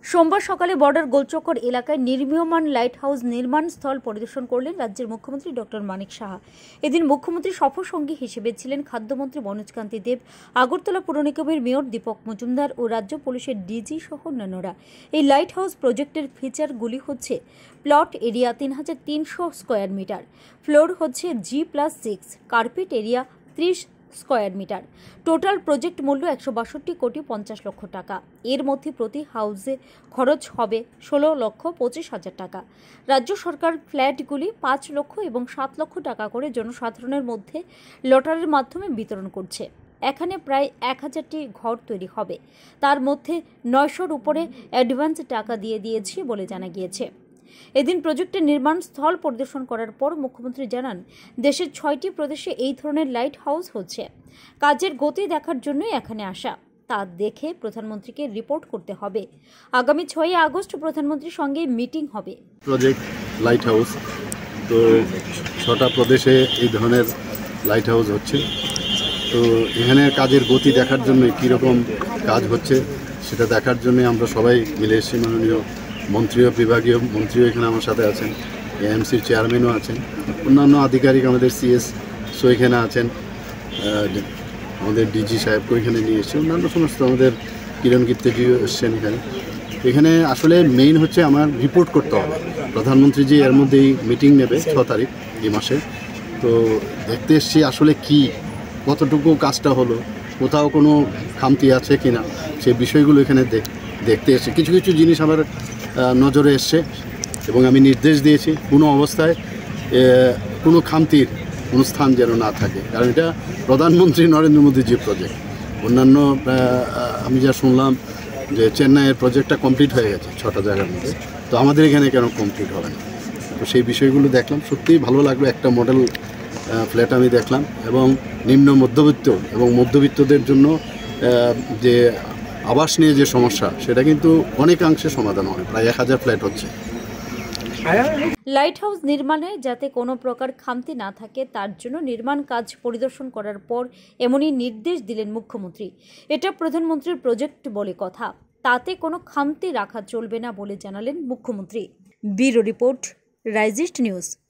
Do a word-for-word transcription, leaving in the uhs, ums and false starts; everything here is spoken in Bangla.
সোমবার সকালে বর্ডার গোলচক্কর এলাকায় নির্মীয়মান লাইট হাউস নির্মাণ স্থল পরিদর্শন করলেন রাজ্যের মুখ্যমন্ত্রী ডক্টর মানিক সাহা। এদিন মুখ্যমন্ত্রী সফর সঙ্গী হিসেবে ছিলেন খাদ্যমন্ত্রী মনোজ কান্তি দেব, আগরতলা পুর নিগমের মেয়র দীপক মজুমদার ও রাজ্য পুলিশের ডিজি সহ অন্যান্যরা। এই লাইট হাউস প্রজেক্টের ফিচারগুলি হচ্ছে প্লট এরিয়া তিন হাজার তিনশো স্কোয়ার মিটার, ফ্লোর হচ্ছে G plus six, carpet area ত্রিশ স্কোয়ার মিটার। টোটাল প্রজেক্ট মূল্য একশো বাষট্টি কোটি পঞ্চাশ লক্ষ টাকা। এর মধ্যে প্রতি হাউসে খরচ হবে ষোলো লক্ষ পঁচিশ হাজার টাকা। রাজ্য সরকার ফ্ল্যাটগুলি পাঁচ লক্ষ এবং সাত লক্ষ টাকা করে জনসাধারণের মধ্যে লটারির মাধ্যমে বিতরণ করছে। এখানে প্রায় এক হাজারটি ঘর তৈরি হবে। তার মধ্যে নয়শোর উপরে অ্যাডভান্স টাকা দিয়ে দিয়েছি বলে জানা গিয়েছে। এদিন প্রজেক্টের নির্মাণ স্থল পরিদর্শন করার পর মুখ্যমন্ত্রী জানান, দেশের ছয়টি প্রদেশে এই ধরনের লাইট হাউস হচ্ছে। কাজের গতি দেখার জন্যই এখানে আসা। তা দেখে প্রধানমন্ত্রীকে রিপোর্ট করতে হবে। আগামী ছয়ই আগস্ট প্রধানমন্ত্রীর সঙ্গে মিটিং হবে। প্রজেক্ট লাইট হাউস তো ছটা প্রদেশে এই ধরনের লাইট হাউস হচ্ছে। তো এখানে কাজের গতি দেখার জন্য কীরকম কাজ হচ্ছে সেটা দেখার জন্য আমরা সবাই মিলে এসেছি। মাননীয় মন্ত্রীও বিভাগীয় মন্ত্রীও এখানে আমার সাথে আছেন, এএমসির চেয়ারম্যানও আছেন, অন্যান্য আধিকারিক আমাদের সিএস সো এখানে আছেন, আমাদের ডিজি সাহেবকে এখানে নিয়ে এসেছি, অন্যান্য সমস্ত আমাদের কিরণ কীর্তিজিও এসছেন এখানে। এখানে আসলে মেইন হচ্ছে আমার রিপোর্ট করতে হবে। প্রধানমন্ত্রী যে এর মধ্যেই মিটিং নেবে ছ তারিখ এই মাসে, তো দেখতে এসছি আসলে কি কতটুকু কাজটা হলো, কোথাও কোনো খামতি আছে কি না, সেই বিষয়গুলো এখানে দেখতে এসছে। কিছু কিছু জিনিস আমার নজরে এসছে এবং আমি নির্দেশ দিয়েছি কোনো অবস্থায় কোনো খামতির কোনো স্থান যেন না থাকে, কারণ এটা প্রধানমন্ত্রী নরেন্দ্র মোদীজির প্রজেক্ট। অন্যান্য আমি যা শুনলাম যে চেন্নাইয়ের প্রজেক্টটা কমপ্লিট হয়ে গেছে ছটা জায়গার মধ্যে, তো আমাদের এখানে কেন কমপ্লিট হবে না? তো সেই বিষয়গুলো দেখলাম, সত্যিই ভালো লাগলো। একটা মডেল ফ্ল্যাট আমি দেখলাম এবং নিম্ন মধ্যবিত্ত এবং মধ্যবিত্তদের জন্য যে আবাস নিয়ে যে সমস্যা সেটা কিন্তু অনেকাংশে সমাধান হয়। প্রায় এক হাজার ফ্ল্যাট হচ্ছে। লাইট হাউস নির্মাণে যাতে কোনো প্রকার খামতি না থাকে তার জন্য নির্মাণ কাজ পরিদর্শন করার পর এমনই নির্দেশ দিলেন মুখ্যমন্ত্রী। এটা প্রধানমন্ত্রীর প্রজেক্ট বলে কথা, তাতে কোনো খামতি রাখা চলবে না বলে জানালেন মুখ্যমন্ত্রী। ব্যুরো রিপোর্ট, রাইজিস্ট নিউজ।